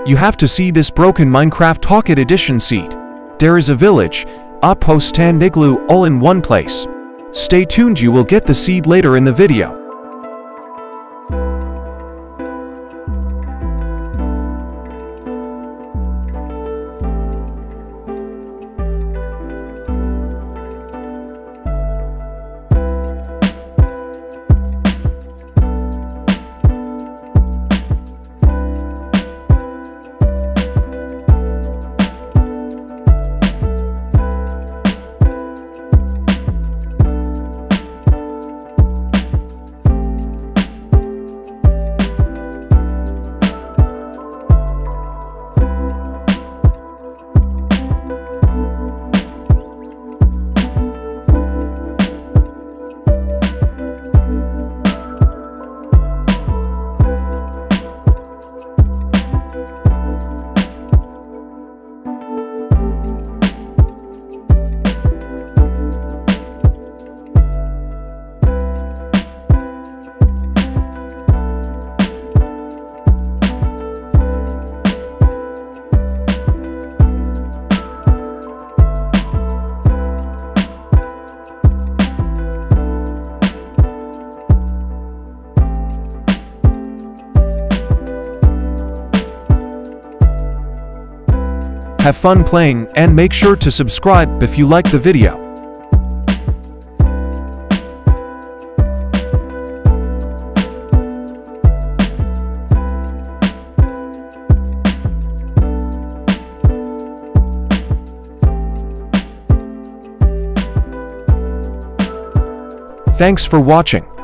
You have to see this broken Minecraft Pocket Edition seed. There is a village, Outpost and Igloo all in one place. Stay tuned, you will get the seed later in the video. Have fun playing and make sure to subscribe if you like the video. Thanks for watching.